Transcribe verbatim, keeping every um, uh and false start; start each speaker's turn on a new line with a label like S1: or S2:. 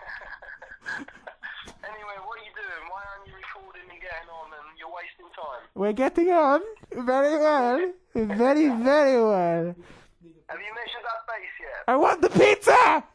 S1: Anyway, what are you doing? Why aren't you recording and getting on and you're wasting time?
S2: We're getting on very well. Very, very well.
S1: Have you measured that base yet?
S2: I want the pizza!